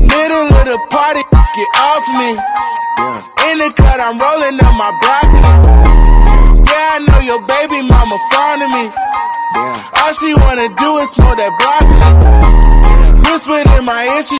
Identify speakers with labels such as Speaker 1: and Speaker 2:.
Speaker 1: Middle of the party, get off me. In the cut, I'm rolling up my broccoli. Yeah, I know your baby mama fond of me. All she wanna do is smoke that broccoli. Whispered in my ear, she